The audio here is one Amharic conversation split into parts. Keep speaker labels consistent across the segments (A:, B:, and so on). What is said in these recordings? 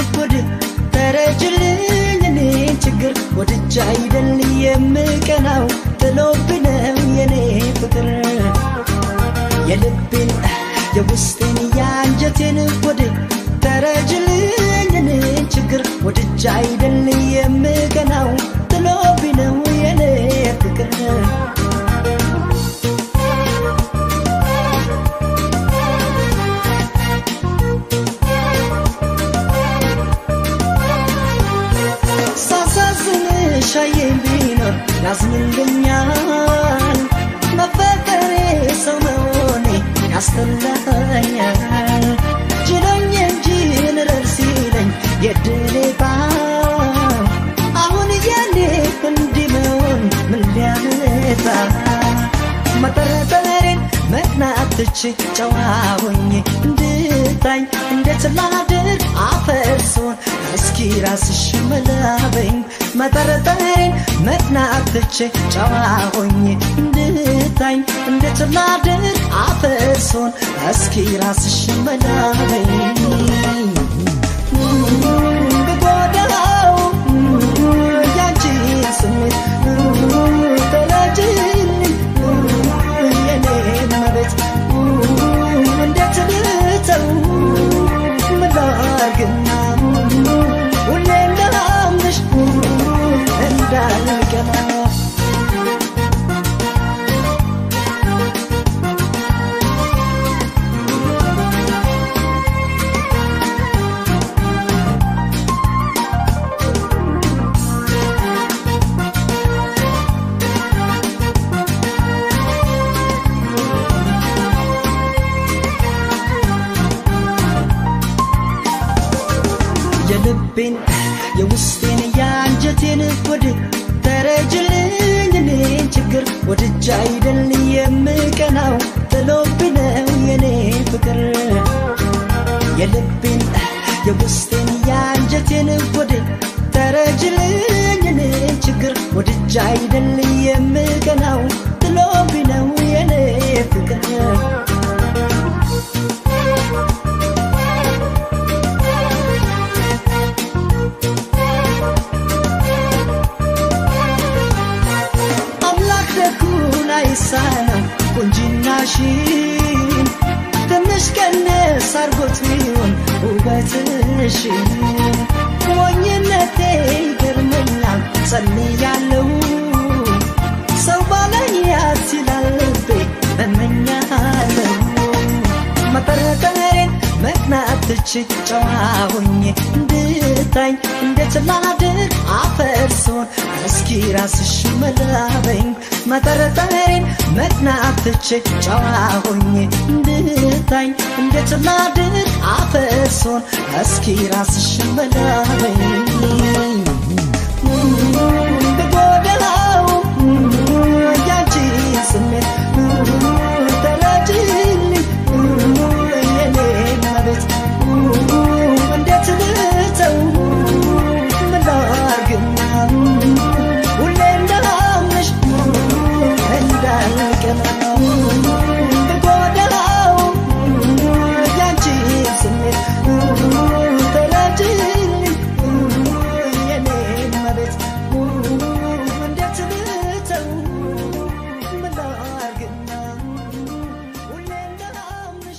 A: ወድ ተረጅልኝ እኔ ችግር ወድጃ አይደል የምቀናው ጥሎብነው የኔ ፍቅር የልቤን የውስጤን ያንጀቴን ወድ ተረጅልኝ እኔ ችግር ወድጃ አይደል የምቀናው ጥሎብነው የኔ ፍቅር ሻዬን ቢኖር ያዝንልኛል መፈቀሬ ሰው መሆኔ ያስተላኛል ጅሎኝ እንጂ ንረር ሲለኝ የድሌታ አሁን የኔ እንዲህ መሆን ምን ሊያመጣ መጠረጠሬን መቅናትች ጨዋ ሆኜ እንድታኝ እንዴት ላድርግ አፈርሶን እስኪ ራስሽ መላበኝ መጠረጠሬን መቅናትች ጨዋ ሆኜ እንድታኝ እንዴት ላድርግ አፈርሶን እስኪ ራስሽ መላበኝ ብጎዳው ያንቺ ስሜት ተላጅልኝ የኔ መቤት እንዴት ልተው መላግና ሁሌ እንዳምንሽ እንዳልቀና የልቤን የውስጤን ያንጀቴን ወድ ተረጅልኝ እኔ ችግር ወድጃ አይደል የምቀናው ጥሎብነው የኔ ፍቅር የልቤን የውስጤን ያንጀቴን ወድ ተረጅልኝ እኔ ችግር ወድጃ አይደል የምቀናው ጥሎብነው የኔ ፍቅር አይሳነው ቁንጅናሽን ትንሽ ቀነስ አርጎት ቢሆን ውበትሽን ሞኝነቴ ይገርመኛል ጸልያለሁ ሰው ባለኝ ያስችላል ልቤ እመኛለሁ መጠረጠሬን መቅናትች ጨዋ ሆኜ እንድታኝ እንዴት ላድርግ አፈርሶን እስኪ ራስሽ መላበኝ መጠረጠሬን መቅናትች ጨዋ ሆኜ እንድታኝ እንዴት ላድርግ አፈርሶን እስኪ ራስሽ መላበኝ ብጎዳው ያንቺ ስሜት ተላጅልኝ የኔ መቤት እንዴት ልተው መላግና ሁሌ እንዳምንሽ እንዳልቀና ብጎዳው ያንቺ ስሜት ተላጅልኝ የኔ መቤት እንዴት ልተው መላግና ሁሌ እንዳምንሽ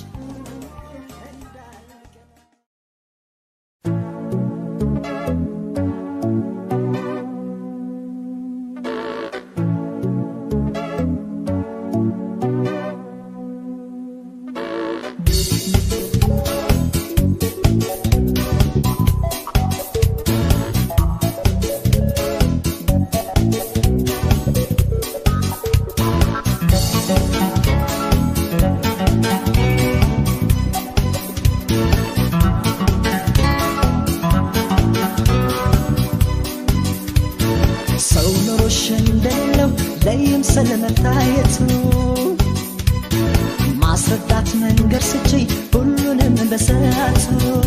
A: ሰው ኖሮሽ እንደሌለው ለይምሰል መታየቱ ማስረዳት መንገድ ስጪ ሁሉንም በሰዓቱ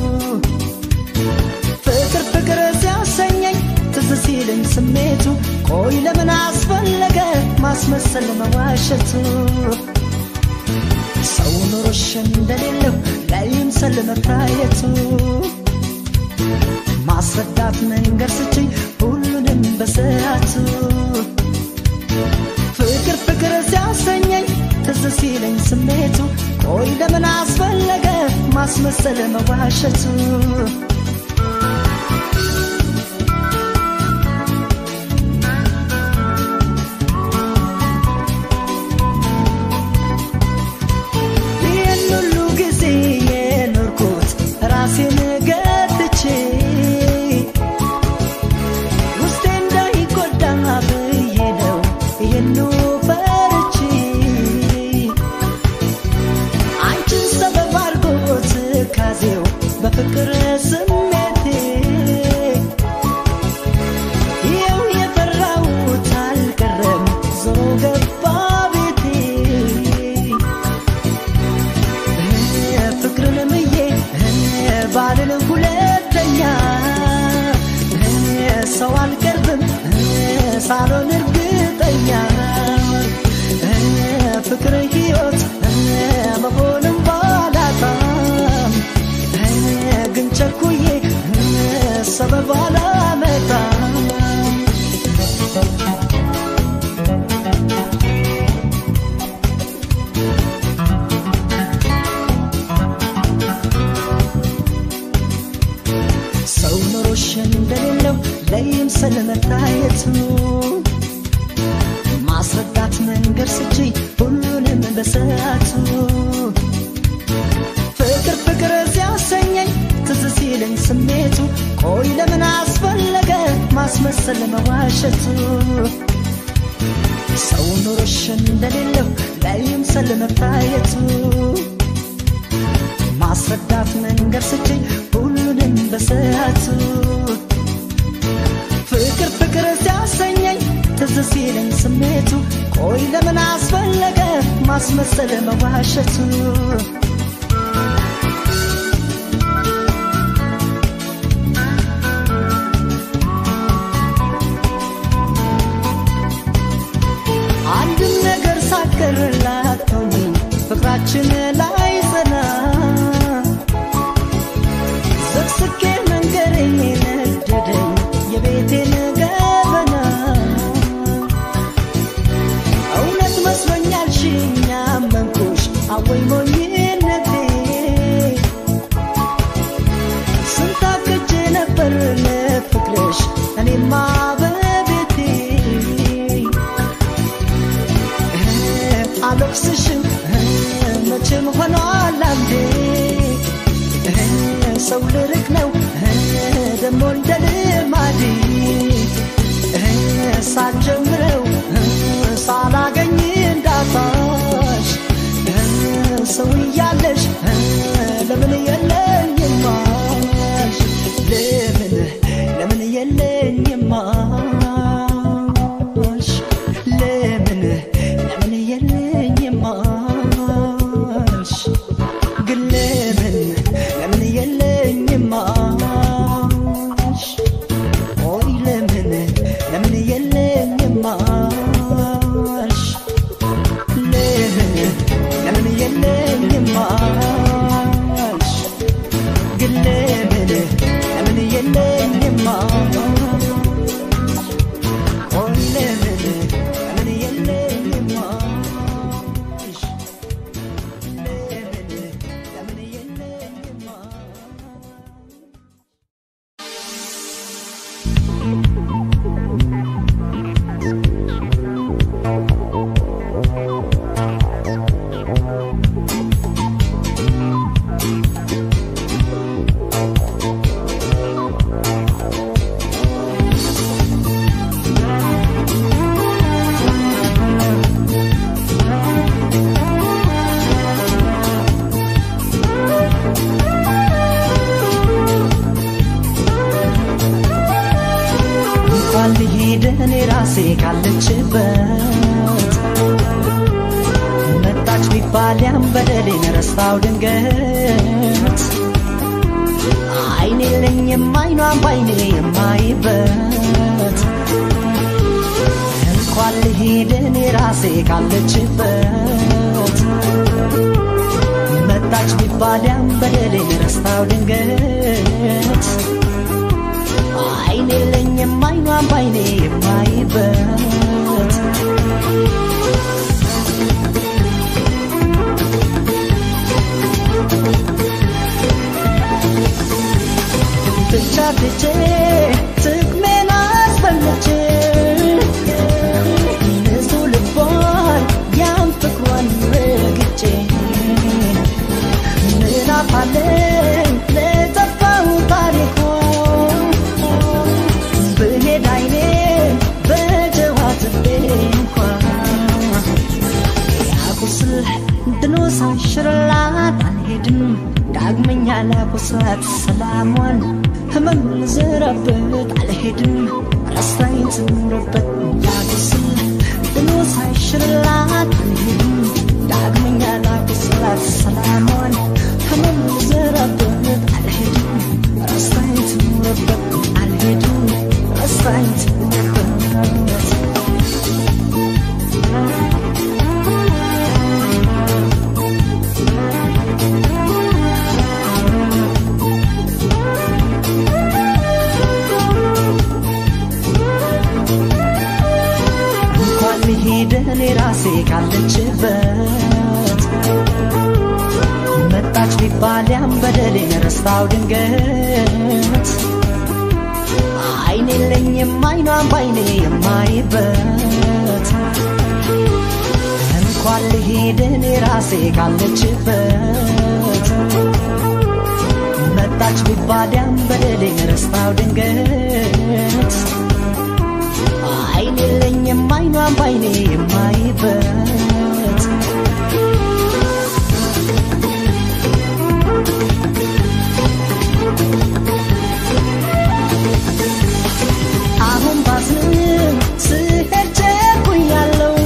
A: ፍቅር ፍቅር ሲያሰኘኝ ትዝ ሲለኝ ስሜቱ ቆይ ለምን አስፈለገ ማስመሰል መዋሸቱ ሰው ኖሮሽ እንደሌለው ለይምሰል መታየቱ ማስረዳት መንገር ስችይ ሁሉንም በሰዓቱ ፍቅር ፍቅር ሲያሰኘኝ ትዝ ሲለኝ ስሜቱ ቆይ ለምን አስፈለገ ማስመሰል መዋሸቱ በፍቅር ስሜቴ ይኸው የፈራሁት አልቀረም ዞሮ ገባ ቤቴ ፍቅርን ምዬ ባልን ሁለተኛ ሰው አልቀርብም ሳሎን እርግጠኛ ፍቅር ሕይወት መሆንም ባላጣም ግን ቸኩዬ ሰበብ አላመጣም ሰው ኖሮሽ እንደሌለው ለይምሰል መታየቱ ማስረዳት መንገር ስችይ ሁሉንም በሰዓቱ ፍቅር ፍቅር ሲያሰኘኝ ትዝ ሲለኝ ስሜቱ ቆይ ለምን አስፈለገ ማስመሰል መዋሸቱ ሰው ኖሮሽ እንደሌለው ለይምሰል መታየቱ ማስረዳት መንገር ስችይ ሁሉንም በሰዓቱ ፍቅር ፍቅር ሲያሰኘኝ ትዝ ሲለኝ ስሜቱ ቆይ ለምን አስፈለገ ማስመሰል መዋሸቱ ፍቅራችን ላይ ጸና ዘግስኬ መንገሬን ነደደኝ የቤቴን ገበና እውነት መስሎኛል ሽኛ መንኩሽ አወይ ሞኝነቴ ስንታክጄ ነበር ለፍቅርሽ እኔማ በቤቴ አልወቅስሽም መቼም ሆኗል አንዴ ሰው ልርቅ ነው ደሞ እንደ ልማዴ ሳልጀምረው ሳላገኝ እንዳጣሽ ሰው እያለሽ ለምን የለኝም አልሽ ለምን የለኝም አልሽ ለምን የለኝም አልሽ ግን ለምን የለኝም አልሽ ቆይ ለምን የለኝም አልሽ ለምን የለኝም አልሽ ግን ለምን የለኝም አልሽ ቆይ ለምን የለኝም አልሽ ለምን የለኝም ልሂድን ራሴ ካለችበት መጣች ቢባል ያን በደሌን ረስታው ድንገት አይኔ የለኝም አይኗን ባይኔ የማይበት እንኳን ልሂድን ራሴ ካለችበት መጣች ቢባል ያን በደሌን ረስታው ድንገት አሻትቼ ጥቅሜን አስፈልቼ ንጹህ ልቧን ያን ፍቅሯን ረግጬ ምን አፋለኝ ለጠፋው ታሪኳ ብሄድ አይኔን በጀዋትቤ እንኳ ያቁስል ድኖ ሳይሽርላት አልሄድም ዳግመኛ ላቁስላት ሰላሟን ህመም ልዘራበት አልሄድም ረስታኝ ትኑርበት ያቁስል ድኖ ሳይሽርላት አልሄድም ዳግመኛ ላቁስላት ሰላሟን ህመም ልዘራበት አልሄድም ረስታኝ ትኑርበት አልሄድም ረስታኝ ትኑርበት ሄደኔ ራሴ ካለችበት መጣች ቢባል ያን በደሌን ረስታው ድንገት አይኔ የለኝም አይኗን ባይኔ የማይበት እንኳን ልሄደኔ ራሴ ካለችበት መጣች ቢባል ያን በደሌን ረስታው ድንገት አይኔ የለኝም አይኗን ባይኔ የማይበት አሁን ባዝንም ስሄድ ቸኩያለሁ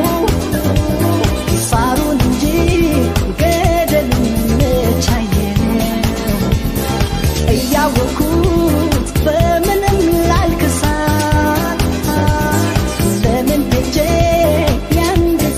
A: ሳሩን እንጂ ገደሉን ቻየው እያወኩት በምንም ላልክሳት ለምን ሄጄ ያን ጊዜ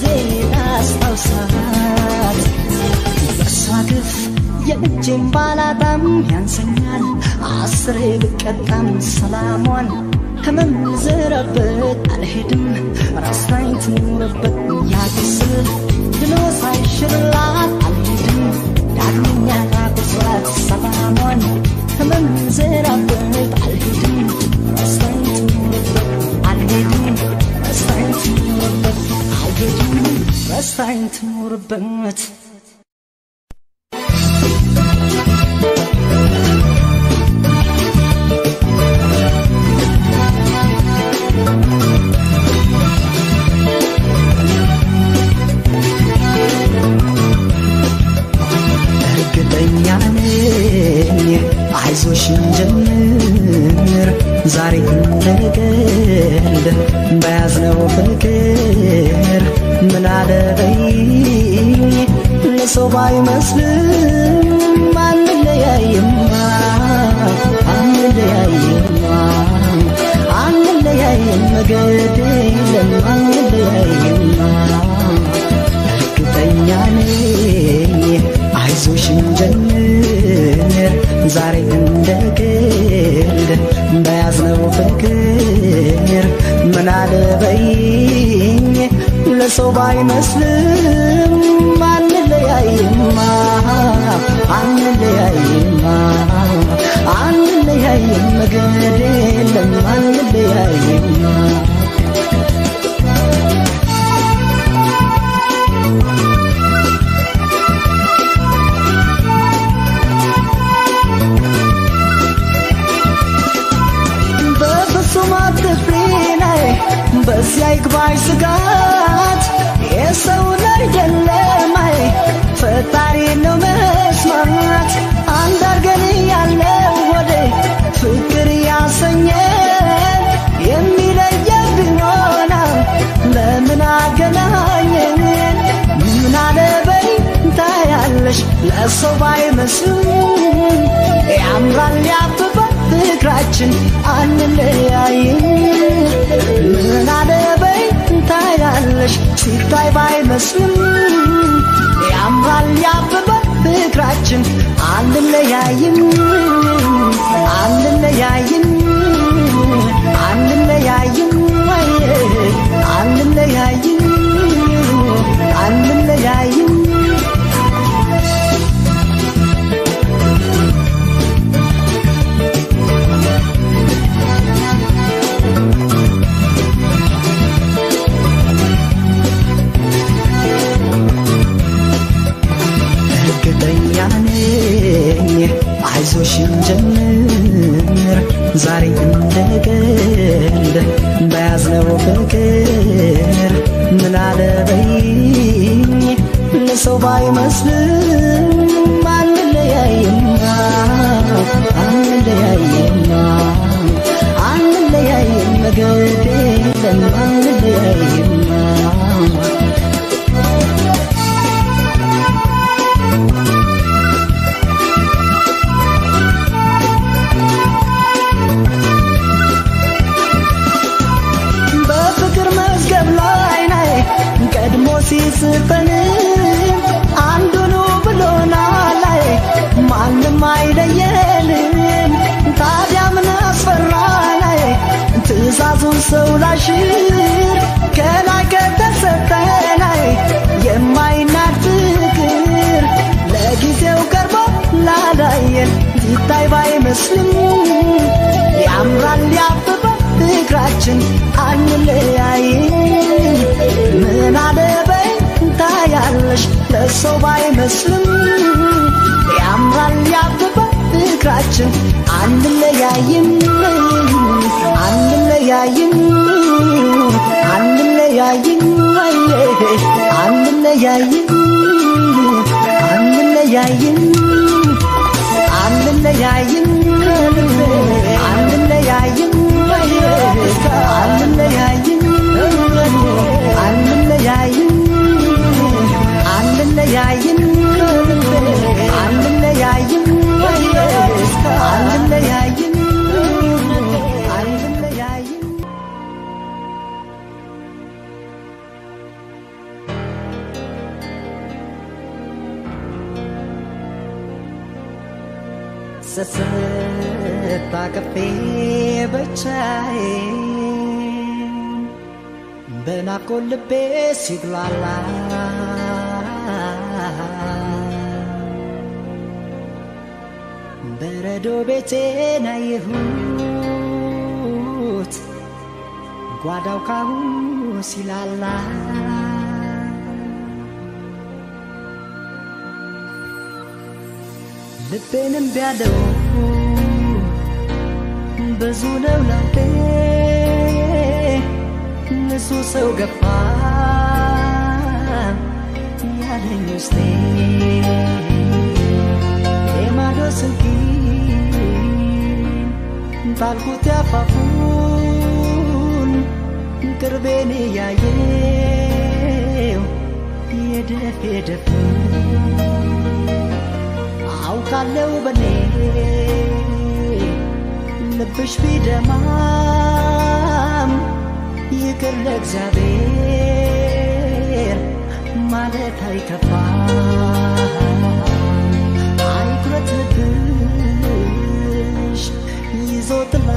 A: ላስታውሳት በሷ ግፍ የእጄን ባላጣም ያንሰኛል አስሬ ብቀጣም ሰላሟን ህመም ልዘራበት አልሄድም ረስታኝ ትኑርበት ያቁስል ድኖ ሳይሽርላት አልሄድም ዳግመኛ ላቁስላት ሰላሟን ህመም ልዘራበት አልሄድም ረስታኝ ትኑርበት አልሄድም ረስታኝ ትኑርበት አልሄድም ረስታኝ ትኑርበት አይዞሽ እንጀምር ዛሬ እንደቀልድ በያዝነው ፍቅር ምን አለበይ ለሰው ባይመስልም አንለያይማ አንለያይም ገድ የለም አንለያይማ እርግጠኛ ነኝ አይዞሽ እንጀምር ዛሬ እንደቀልድ በያዝነው ፍቅር ምን አለበይኝ ለሰው ባይመስልም አንለያይማ አንለያይም ገድ የለም አንለያይማ በዚያ ይግባሽ ስጋት የሰው ላይ የለማይ ፈጣሪ ነው መስማት አንድ አርገን ያለው ወደ ፍቅር ያሰኘ የሚለየን ቢሆን ለምን አገናኘን ምን አለበይ ታያለሽ ለሰው ባይመስልም ያምራል ያብባል ፍቅራችን አንለያይም ምን አለበይ ታያለሽ ሲታይ ባይመስልም ያምራል ያብባል ፍቅራችን አንለያይም አንለያይም አንለያይም አንለያይም አንለያይም ዛሬ እንደቀልድ በያዝነው ፍቅር ምን አለበኝ ለሰው ባይመስልም አንለያይማ አንለያይም ግድ የለም አንለያይማ ቀድሞ ሲስፈን አንዱኑ ብሎናል ማንም አይለየንም ታዲያ ምን አስፈራን ትእዛዙን ሰው ላሽር ከላይ ከተሰጠን የማይናድ ፍቅር ለጊዜው ቀርቦ ላላየን ሲታይ ባይመስልም ያምራል ያብባል ፍቅራችን አንለያይም ምን አለበኝ ታያለሽ ለሰው ባይመስልም ያምራል ያብባል ፍቅራችን አንለያይም አንለያይም አንለያይም አንለያይም አንለያይም አንለያይም አንለያይም አንለያይም አንለያይም አንለያይም አንለያይም አንለያይም አንለያይም ስታቅፌ ብቻዬን በናፍቆት ልቤ ሲግላላ በረዶ ቤቴን አየሁት ጓዳው ካሁን ሲላላ ልቤንም ቢያለው ብዙ ነው ለውጤ ንሱ ሰው ገፋ ያለኝ ውስጤ የማዶ ስልኪን ጣልኩት ያፋፉን ቅርቤን ያየው የደፍ የደፍ አውቃለው በኔ ልብሽ ቢደማም ይቅር ለእግዚአብሔር ማለት አይከፋ አይኩረትብሽ ይዞ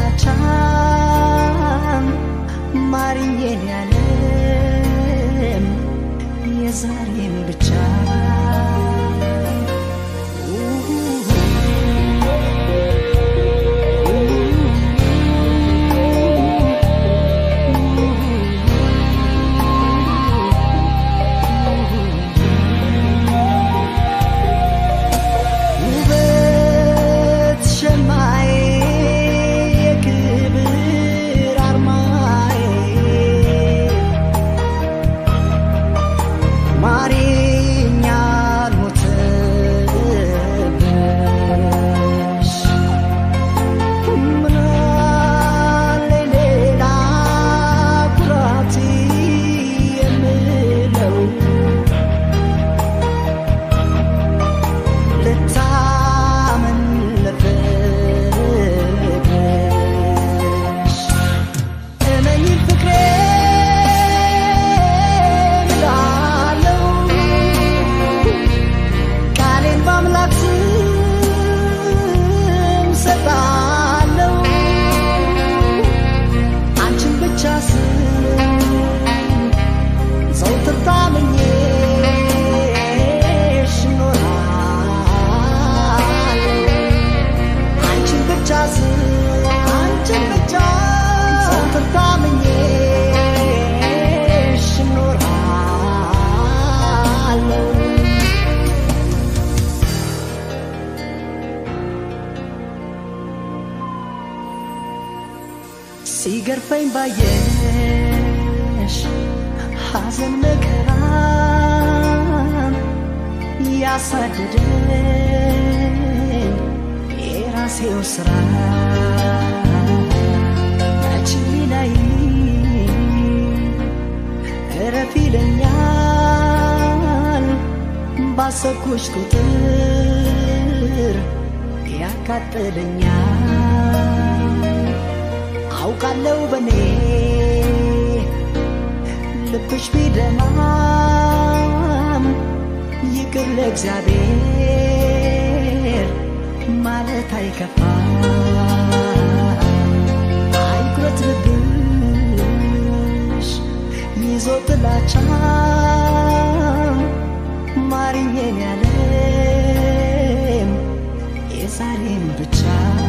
A: ጥላቻም ማርኜን ያለም የዛሬም ብቻ ሲገርፈኝ ባየሽ ሐዘን መከራ ያሳደደኝ የራሴው ስራ አችሊላይ እረፍ ይለኛል ባሰብኩሽ ቁጥር ያቃጥለኛል አውቃለሁ በኔ ልብሽ ቢደማም ይቅር ለእግዚአብሔር ማለት አይከፋ አይኩረት ልብሽ ይዞ ጥላቻ ማርኜን ያለም የዛሬን ብቻ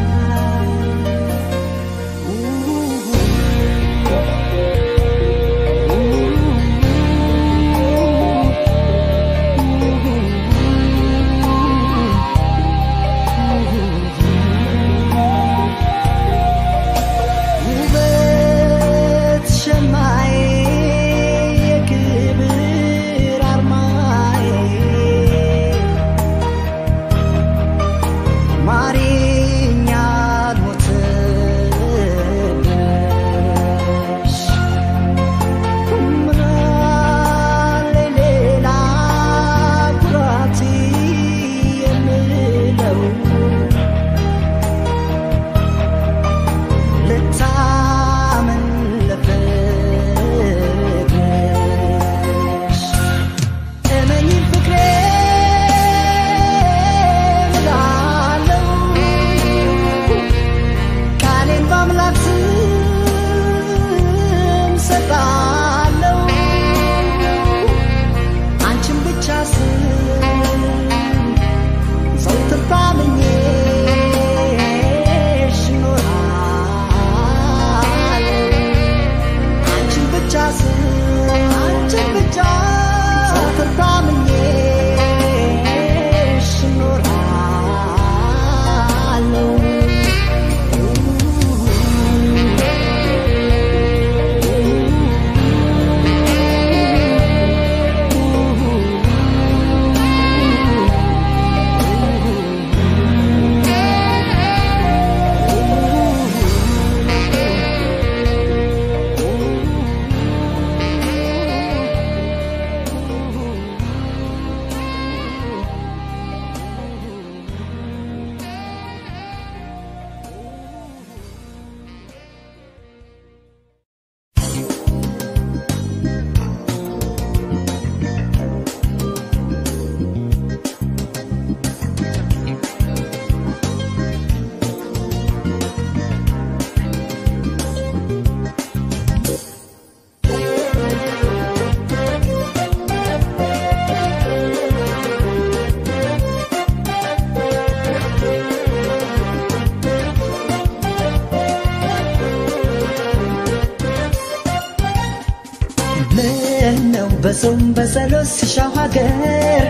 A: በጾም በጸሎት ሲሻው ሀገር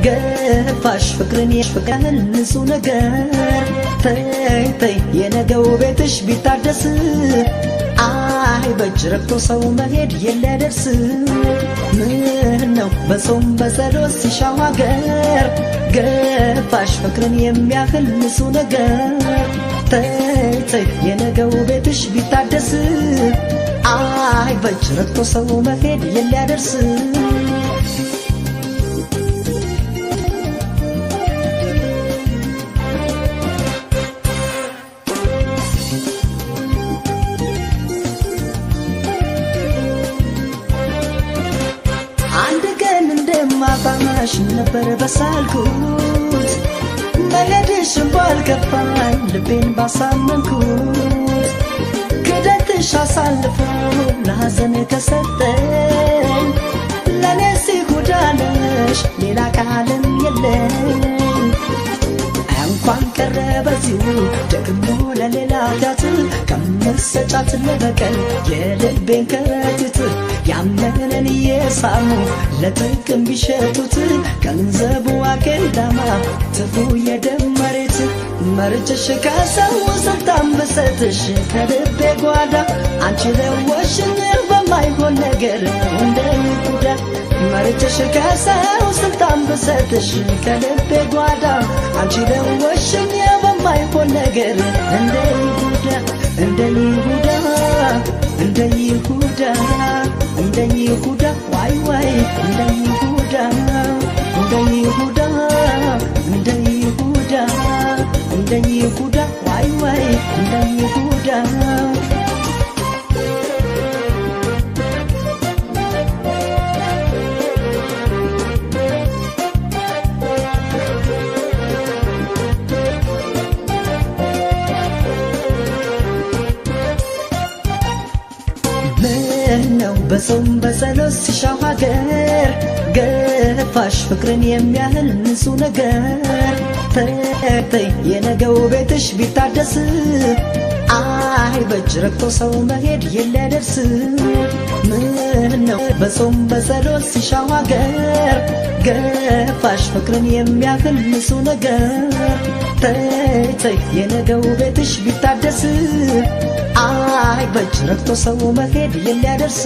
A: ገፋሽ ፍቅርን የፍቅርን ንጹህ ነገር ተይ የነገው ቤትሽ ቢታደስ አይ በእጅ ረግቶ ሰው መሄድ የለደርስ ምን ነው በጾም በጸሎት ሲሻው ሀገር ገፋሽ ፍቅርን የሚያህል ንጹህ ነገር ተይ የነገው ቤትሽ ቢታደስ አይ በእጅ ረግቶ ሰው መሄድ የለደርስ ማባማሽ ነበር በሳልኩት መለድሽ ባልከፋኝ ልቤን ባሳመንኩት ክደትሽ አሳልፎ ለሐዘን ከሰጠኝ ለነሲ ጎዳነሽ ሌላ ቃልም የለኝ እንኳን ቀረበዚሁ ደግሞ ለሌላ ዳት ከመሰጫት ለበቀል የልቤን ከረጢት ያመነን የሳሙ ለጥቅም ቢሸጡት ገንዘቡ አገንዳማ ትፉ የደመሬት መርጭሽ ከሰው ስልጣን በሰጥሽ ከልቤ ጓዳ አንቺ ለወሽኝ በማይሆን ነገር እንደይጉዳ መርጭሽ ከሰው ስልጣን በሰጥሽ ከልቤ ጓዳ አንቺ ለወሽኝ በማይሆን ነገር እንደይጉዳ እንደይጉዳ እንደይጉዳ እንደይጉዳ ዋይ ዋይ እንደይጉዳ እንደይጉዳ እንደይጉዳ እንደይጉዳ ዋይ ዋይ እንደይጉዳ በጾም በጸሎት ሲሻው ሀገር ገፋሽ ፍቅርን የሚያህል ንጹህ ነገር ተይ የነገው ቤትሽ ቢታደስ አይ በእጅ ረግቶ ሰው መሄድ የለደርስ ምነው በጾም በጸሎት ሲሻው ሀገር ገፋሽ ፍቅርን የሚያህል ንጹህ ነገር ተይ የነገው ቤትሽ ቢታደስ አይ በእጅ ረግቶ ሰው መሄድ የለደርስ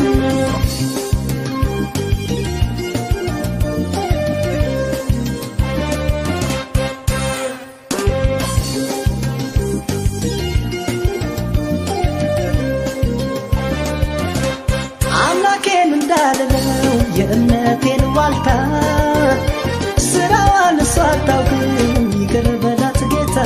A: አምላኬን እንዳለው የእምነቴን ዋልታ ስራዋን ሳታውቅም ይቅር በላት ጌታ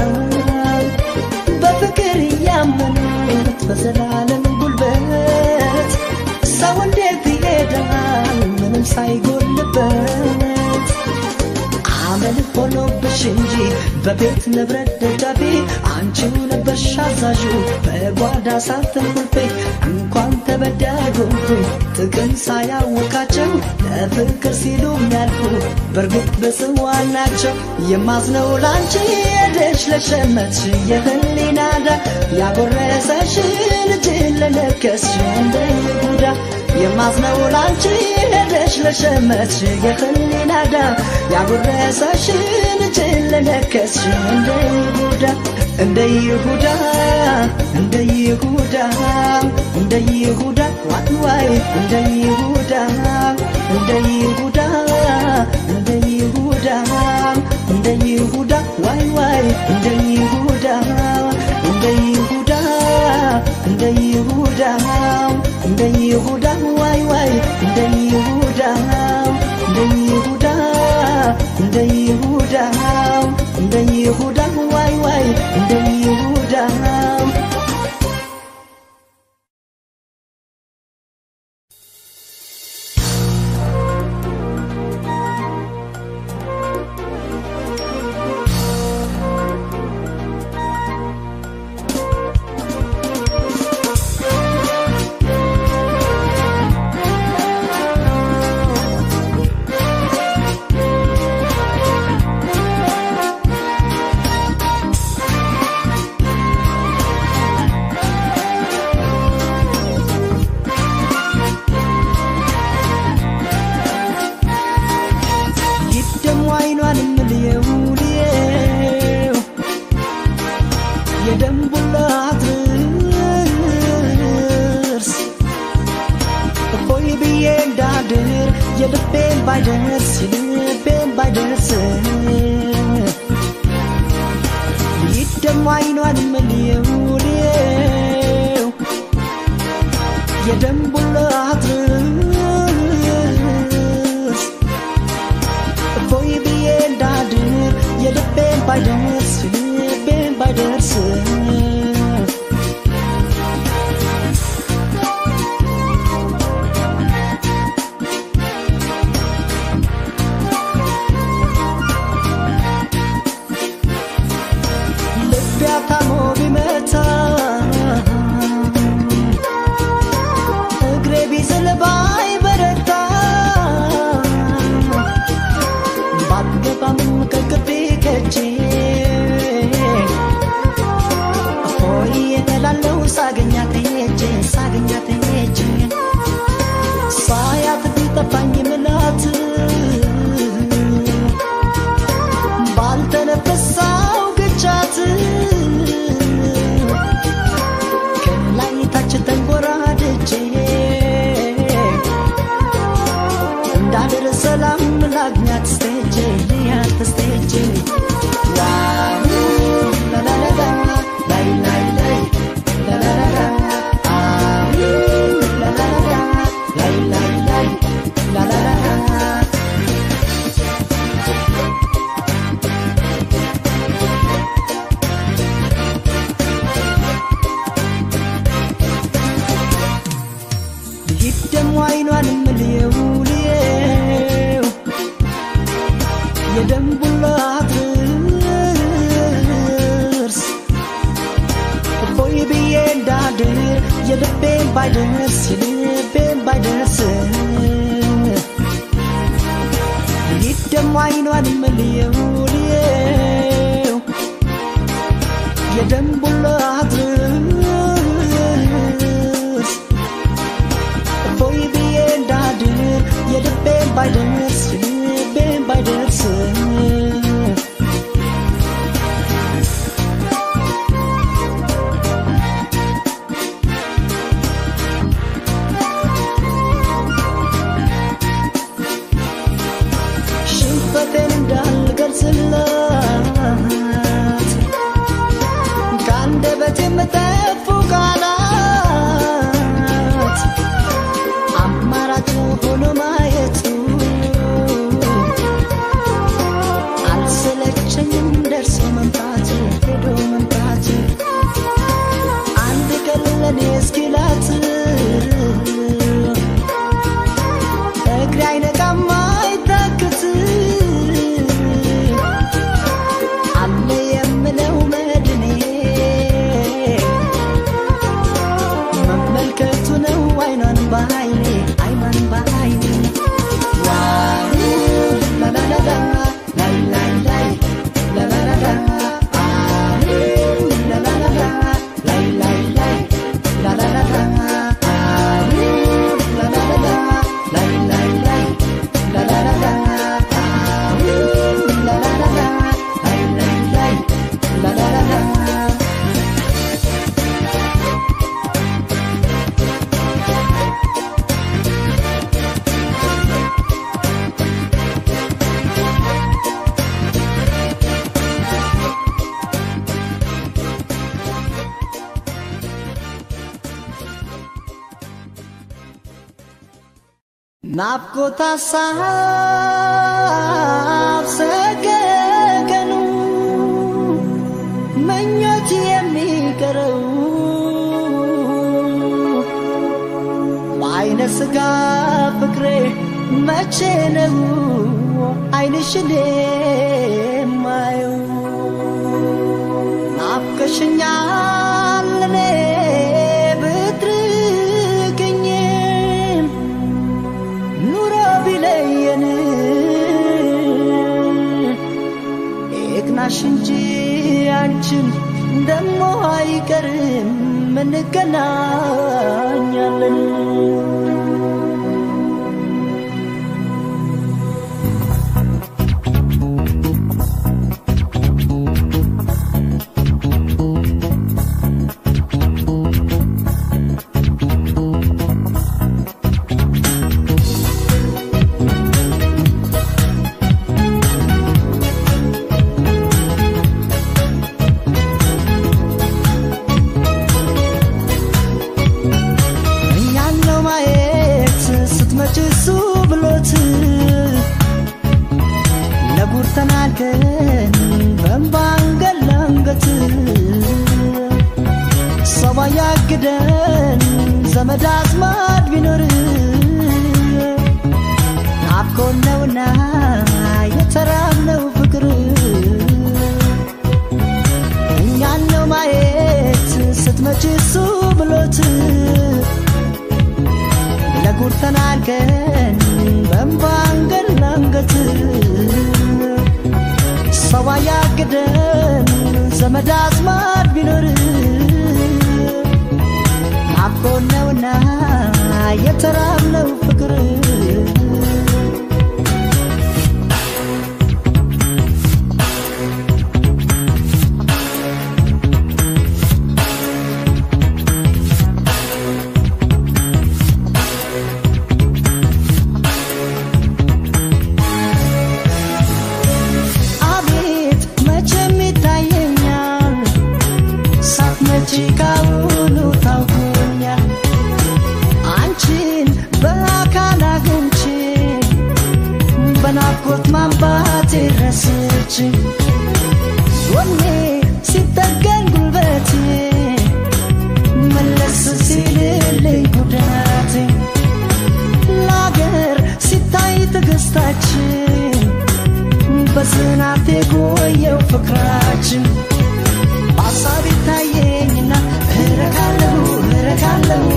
A: በፍቅር ያመኑት በዘላለም ጉልበት ሰው እንዴት ይሄዳል ምንም ሳይጎልበት አመል ሆኖብሽ እንጂ በቤት ንብረት ደጃፊ አንቺው ነበርሽ አዛዡ በጓዳ ሳትንኩልፌ እንኳን ተበዳጎንኩኝ ጥቅም ሳያወቃቸው ለፍቅር ሲሉ የሚያልፉ በርግጥ በጽዋ ናቸው የማዝነው ላንቺ ሄደሽ ለሸመትሽ የህሊናዳ ያጎረሰሽ ልጅ ለነከስሽ እንደይጉዳ የማዝነው ላንቺ ሄደሽ ለሸመትሽ የህሊናዳ ያጎረሰሽ ልጅ ለነከስሽ እንደይጉዳ እንደይጉዳ እንደይጉዳ እንደይጉዳ ዋይ እንደይጉዳ እንደይጉዳ እንደይጉዳ እንደይጉዳ ዋይ ዋይ እንደይጉዳ እንደይጉዳ እንደይጉዳ እንደይጉዳ ዋይ ዋይ እንደይጉዳ እንደይጉዳ እንደይጉዳ እንደይጉዳ ዋይ ዋይ እንደይጉዳ የልቤን ባይደርስ ይደም አይኗን መልየው የደም ቡላት ቦይ ብዬ እንዳድር የልቤን ባይደርስ ሽንፈቴን እንዳልገልጽላት ከአንደበቴ የምጠፉ ቃላት አማራጭ ሆኖ ማየቱ አልሰለቸኝም ደርሶ መምጣት ሄዶ መምጣት አንድ ቀን ለኔ እስኪላት እግሬ አይነቃም አይታክት አለ የምለው መድኔ መመልከቱ ነው አይኗን በዓይኔ ናፍቆት ሀሳብ ሰቀቀኑ ምኞት የሚቀረው በዓይነ ሥጋ ፍቅሬ መቼ ነው ዓይንሽን የማየው ናፍቀሽኛል እኔ ብትርቅኝም ኑሮ ቢለየን እቅናሽ እንጂ አንቺን ደሞ አይቀርም እንገናኛለን ተናገን በእንባንገላንገት ሰው ያግደን ዘመድ አዝማድ ቢኖር ናፍቆት ነውና የተራብነው ፍቅር እኛን ነው ማየት ስትመጪ እሱ ብሎት ለጉድ ተናገን በእንባንገላንገት ሰው ያግደን ዘመድ አዝማድ ቢኖር ናፍቆት ነውና የተራብነው ፍቅር ቺካውኑ ታውቁኛ አንቺን በአካል አግኝቼ በናፍቆት ማንባቴ ረስቼ ወኔ ሲጠገን ጉልበቴ መለስ ሲልልኝ ጉዳቴ ለአገር ሲታይ ትዕግስታችን በዝናብ የቆየው ፍቅራችን አሳብ ይታየኝና እረካለሁ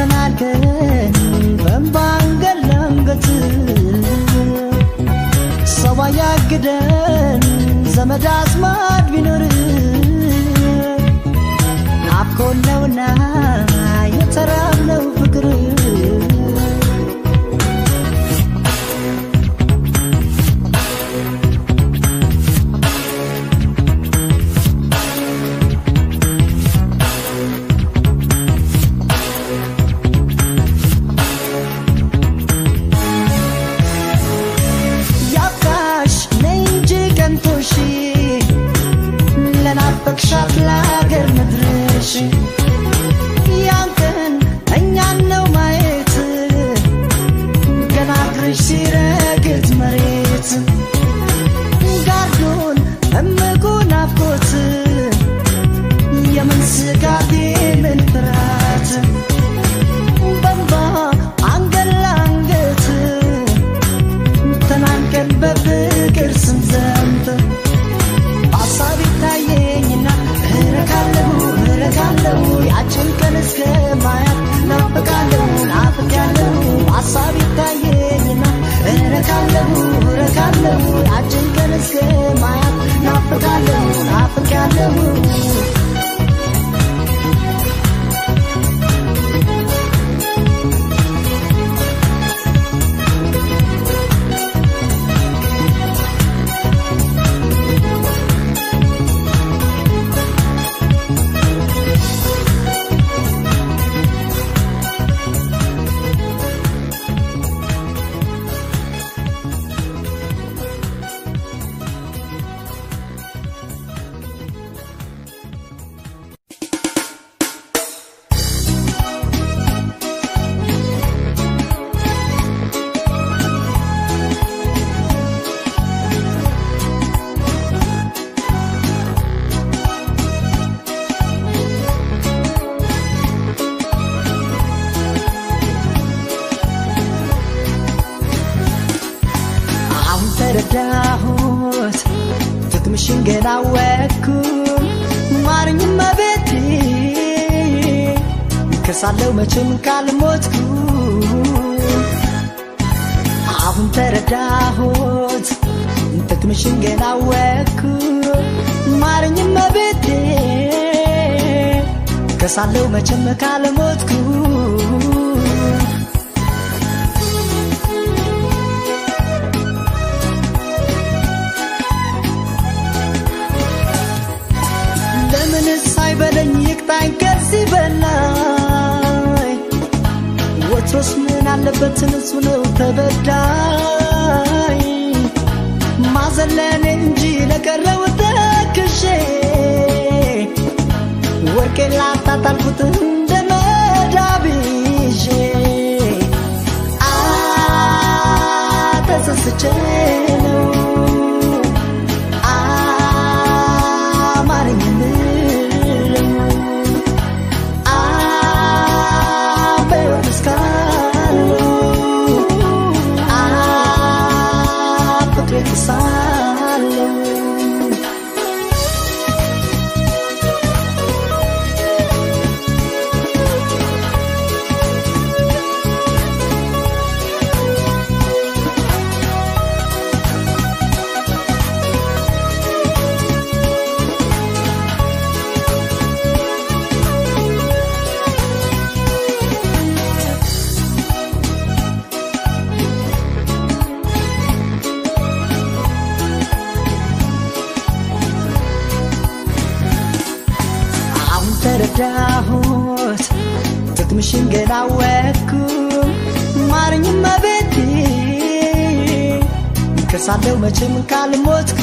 A: ተናገን በንባንገለንገት ሰው ያግደን ዘመድ አዝማድ ቢኖር ናፍቆነውና የተራብነው ፍቅር በክሻት ላገር መድረሽ ያንተን እኛን ነው ማየት ገና እግርሽ ሲረግጥ መሬት ጋርዶን እምጉን ናፍቆት የምን ስጋት የምን ፍርሃት በንባ አንገላንገት ተናንቀን በፍቅር ስንዘምት አሳቢ ታየኝና ረካለሁ ያችን ቀን እስከማያት ናፍቃለሁ አሳቢ ታየኝና ረካለሁ ያችን ቀን እስከማያት ናፍቃለሁ ተረዳሁት ፍቅምሽን ገና ወኩ ማርኝም ቤቴ ከሳለው መቼም ካልሞትኩ አሁን ተረዳሁት ፍቅምሽን ገና ወኩ ማርኝም ቤቴ ከሳለው መቼም ካልሞትኩ በለኝ ይቅጣኝ ከዚህ በላይ ወትሮስ ምን አለበት ንጹህ ነው ተበዳይ ማዘለን እንጂ ለቀረው ተክሼ ወርቄ ላጣጣልኩት እንደመዳብዤ ተሰስቼ ነው ተረዳሁት ጥቅምሽን ገና ወኩ ማርኝም ቤቴ ከሳለው መቼም ካልሞትኩ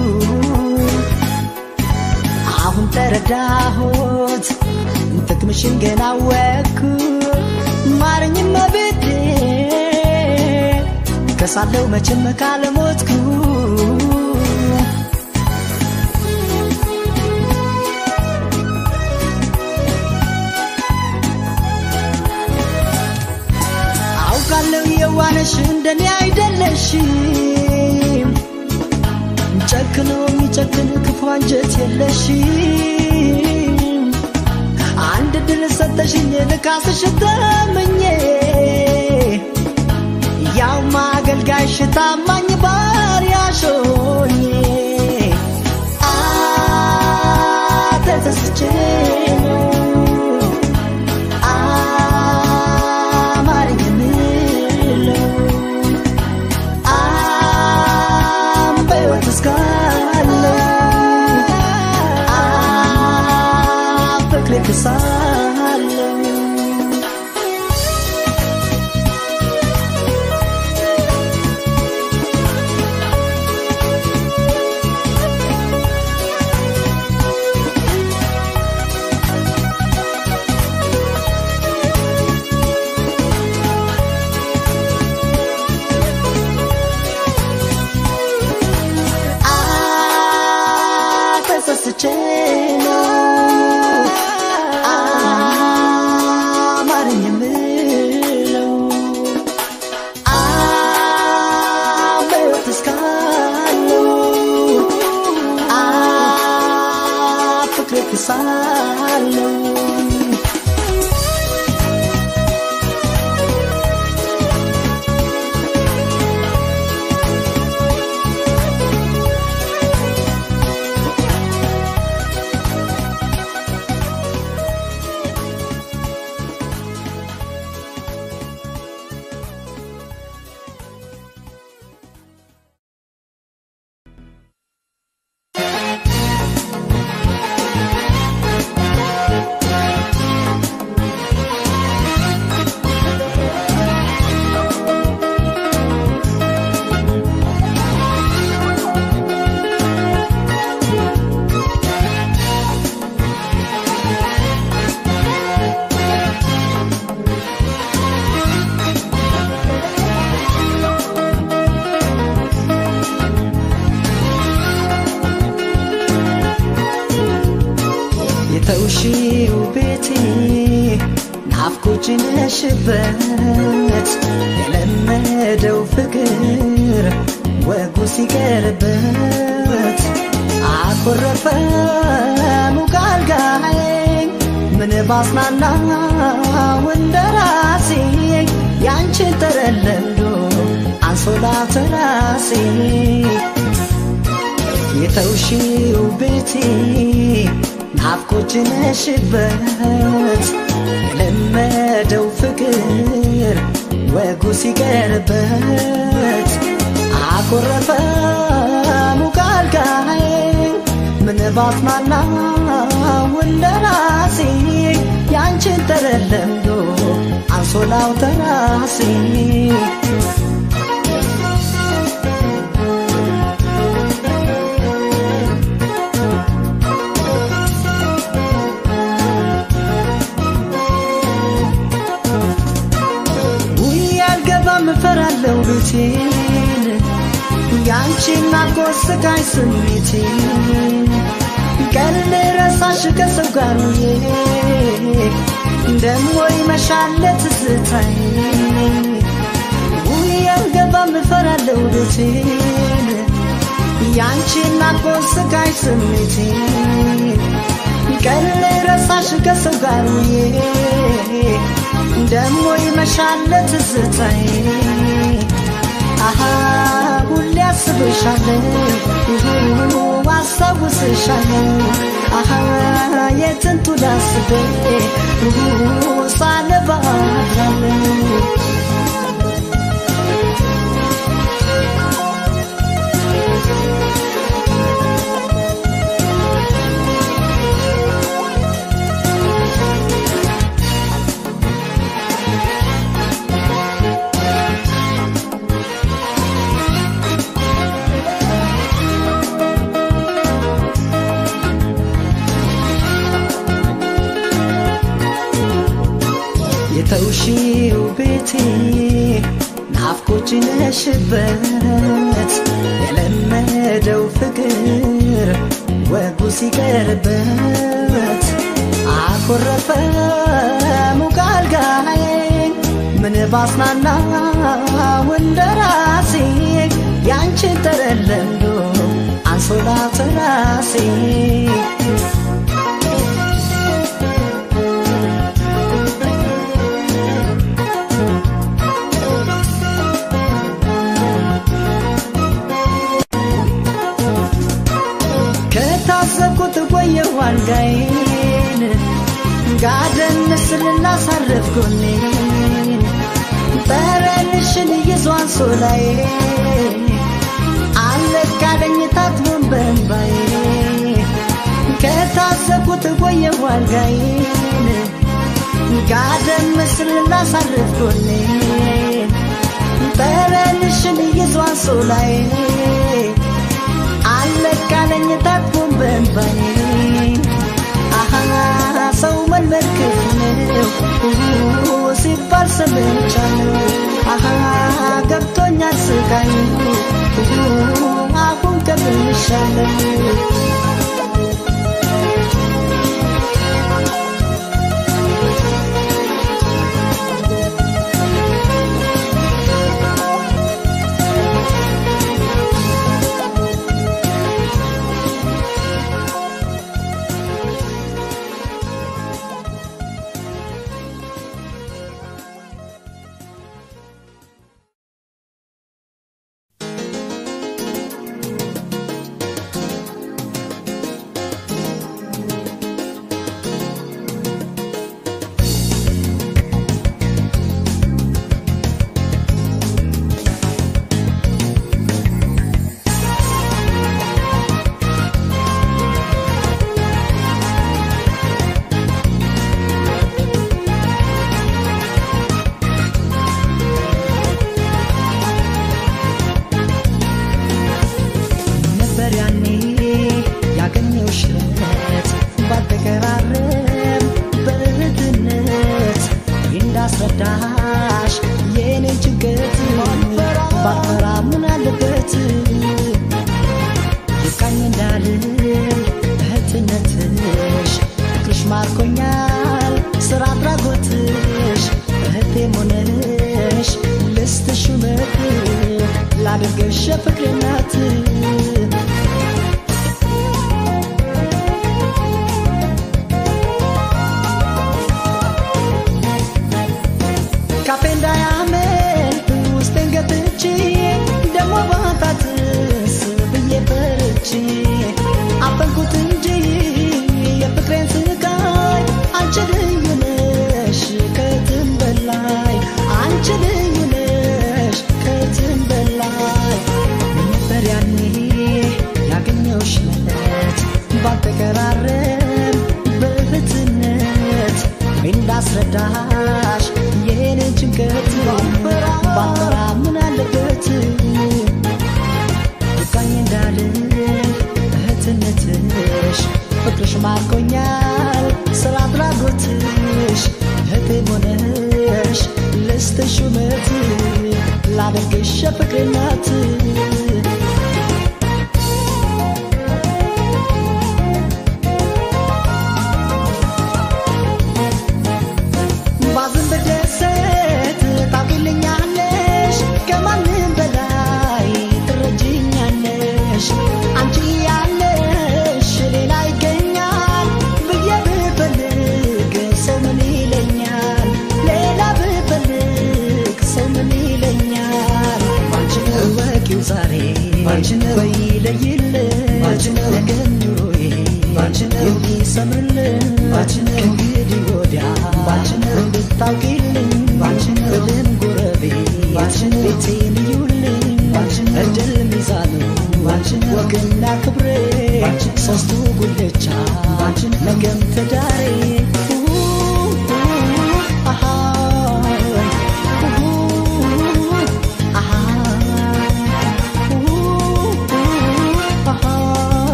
A: አሁን ተረዳሁት ጥቅምሽን ገና ወኩ ማርኝም ቤቴ ከሳለው መቼም ካልሞትኩ አውቃለሁ የዋነሽ እንደኔ አይደለሽም ጨክኖ የሚጨክን ክፉ አንጀት የለሽም አንድ እድል ሰጠሽኝ ልካስሽ ተመኘ ያው ማገልጋይሽ ታማኝ ባሪያሽ ሆኜ ተሰስቼ ነው አማረኝ የምለው በሕይወት እስካለሁ ፍቅሬ ክሳለሁ ተሰስቼ አማረኝ የምለው በሕይወት እስካለሁ ፍቅሬ ክሳለሁ የተውሺው ቤቴ ናፍቆት ነሽበት የለመደው ፍቅር ወጉ ሲቀርበት አኮረፈ ሙቅ አልጋዬ ምን ባጽናናው እንደራሴ ያንቺን ተረለምዶ አንሶላ ተራሴ የተውሺው ቤቴ ናፍቆት ነሽበት የለመደው ፍቅር ወጉ ሲቀርበት አኮረፈ ሙቅ አልጋዬ ምን ባጽናናው እንደራሴ ያንቺን ተረለምዶ አንሶላው ተራሴ ምፈራለው ቤቴን ያንቺን ናፍቆት ስቃይ ስሜቴን ቀን ረሳሽ ከሰው ጋር ደሞ ይመሻል ትዝታዬ ያልገባም ምፈራለው ቤቴን ያንቺን ናፍቆት ስቃይ ስሜቴን ቀን ረሳሽ ከሰው ጋር ደሞ ይመሻል ትዝታዬ አሃ ሁሌ አስብሻለሁ አስታውስሻለሁ አሃ የጥንቱ ላስቤ ሳነባ አድራለሁ የተውሺው ቤቴ ናፍቆት ነሽበት የለመደው ፍቅር ወጉ ሲቀርበት አኮረፈ ሙቅ አልጋዬ ምን ባጽናናው እንደራሴ ያንቺን ተረለምዶ አንሶላ ተራሴ ከታሰብኩት ቆየሁ አልጋዬን ጋደም ስልና ሳረፍ ጎኔን ጠረንሽን ይዟን ሶላዬ አለቃለኝ ታጥቦን በእንባዬ ከታሰብኩት ቆየሁ አልጋዬን ጋደም ስልና ሳረፍ ጎኔን ጠረንሽን ይዟን ሶላዬ አለቃለኝ ታጥቦን በእንባዬ ሰው መልመልክት ነው ሲባል ሰምቻለሁ ገብቶኛል ስቃዩ አሁን ከብሻለሁ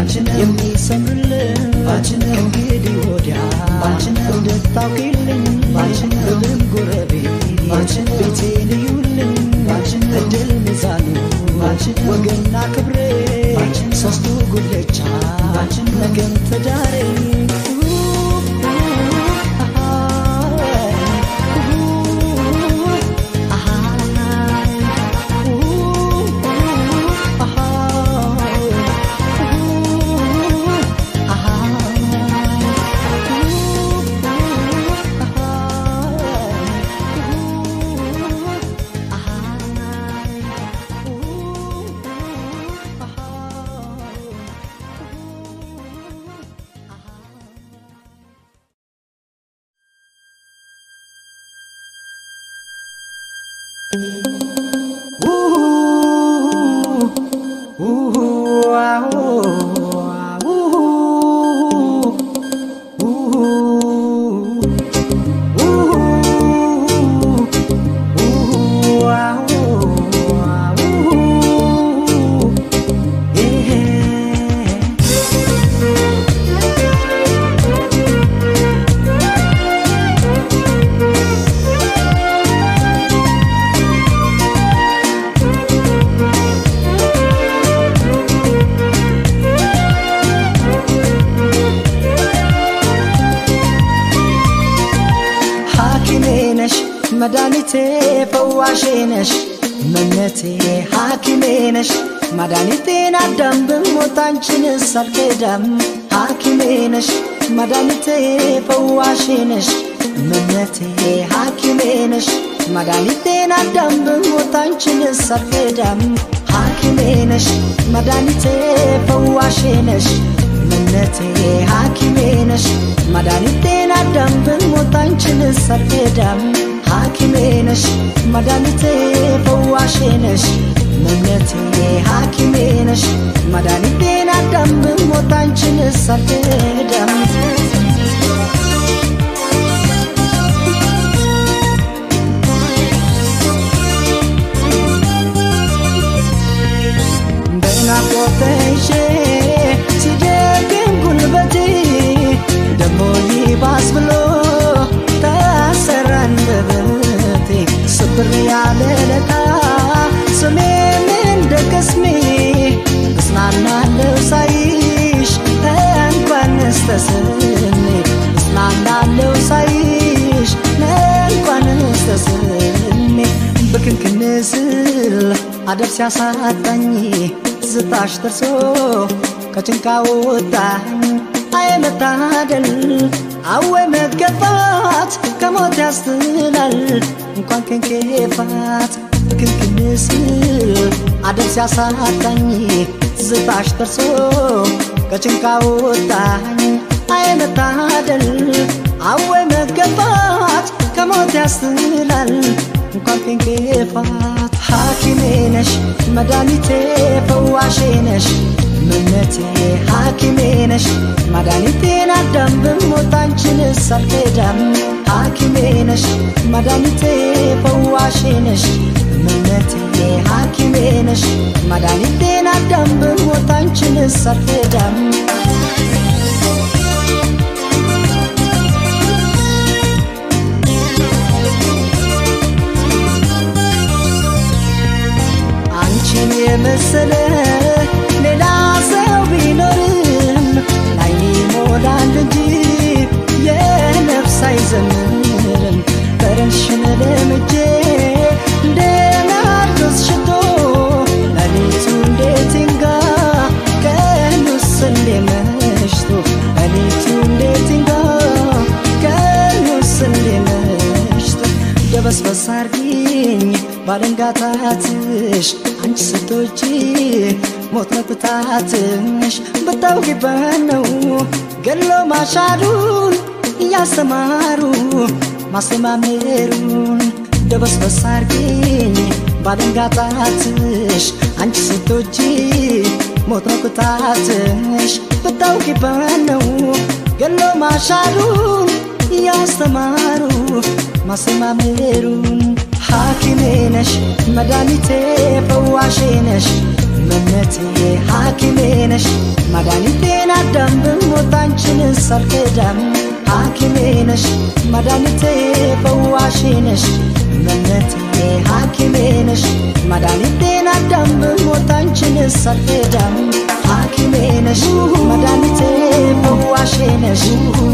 A: የሚሰምርልኝ ከእንግዲህ ወዲያ እንድታውቂልኝ ልብም ጎረቤት ቤቴን እዩልኝ እድል ሚዛኑ ወገንና ክብሬ ሶስቱ ጉልቻ ነገም ትዳሬ መድኃኒቴ ፈዋሼ ነሽ መነቴ ሐኪሜ ነሽ መድኃኒቴን አዳም ብሞት አንቺንስ አልክዳም ሐኪሜ ነሽ መድኃኒቴ ፈዋሼ ነሽ መነቴ ሐኪሜ ነሽ መድኃኒቴን አዳም ብሞት አንቺንስ አልክዳም ሐኪሜ ነሽ መድኃኒቴ ፈዋሼ ነሽ መነቴ ሐኪሜ ነሽ መድኃኒቴን አዳም ብሞት አንቺንስ አልክዳም ሐኪሜ ነሽ መድኃኒቴ ፈዋሼ ነሽ መነቴ ሐኪሜ ነሽ መድኃኒቴን አዳም ብሞት አንቺንስ አልክዳም በናፍቆት ተይዤ ሲደክም ጉልበቴ ደሞ ይባስ ብሎ ታሰረ አንደበቴ ስብር ያለ ለታ ስሜን እንደ ቅስሜ እጽናናለሁ ሳይሽ እንኳንስ ተስሜ እጽናናለሁ ሳይሽ እንኳንስ ተስሜ ብክንክን ስል አደብ ሲያሳጣኝ ዝታሽ ደርሶ ከጭንቃ ወጣኝ አይ መታደል አወ መገፋት ከሞት ያስጥላል እንኳን ከንኬፋት ብክንክን ስል አደብ ሲያሳጣኝ ዝታሽ ደርሶ ከጭንቃ ወጣኝ አይ መታደል አወ መገፋት ከሞት ያስጥላል እንኳን ከንኬፋት ሐኪሜ ነሽ መድኃኒቴ ፈዋሼ ነሽ መነቴ ሐኪሜ ነሽ መድኃኒቴን አዳም ብሞት አንቺንስ አልክዳም ሐኪሜ ነሽ መድኃኒቴ ፈዋሼ ነሽ መነቴ ሐኪሜ ነሽ መድኃኒቴን አዳም ብሞት አንቺንስ አልክዳም አንቺን የመሰለ ሌላ ሰው ቢኖርም ላይኔ ሞላል እንጂ የነፍስ አይዘምርም በረንሽን ለምጄ እንደ ናርዶስ ሽቶ ሌሊቱ እንዴት ይንጋ ቀኑስ እንዴ መሽቶ ሌሊቱ እንዴት ይንጋ ቀኑስ እንዴ መሽቶ ደበስበስ አርጊኝ ባለንጋታትሽ አንቺ ስትወጪ ሞት መቅጣትሽ ብታውቂበት ነው ገሎ ማሻሩን እያስተማሩ ማስተማመሩን ደበስበስ አርጊኝ ባለንጋታትሽ አንቺ ስትወጪ ሞት መቅጣትሽ ብታውቂበት ነው ገሎ ማሻሩን እያስተማሩ ማስተማመሩን ሐኪሜ ነሽ መድኃኒቴ ፈዋሼ ነሽ መነቴ ሐኪሜ ነሽ መድኃኒቴ አንቺን ሳልከዳም ሐኪሜ ነሽ መድኃኒቴ ፈዋሼ ነሽ እመነቴ ሐኪሜ ነሽ መድኃኒቴን አዳም ብሞት አንቺን ሳልከዳም ሐኪሜ ነሽ መድኃኒቴ ፈዋሼ ነሽ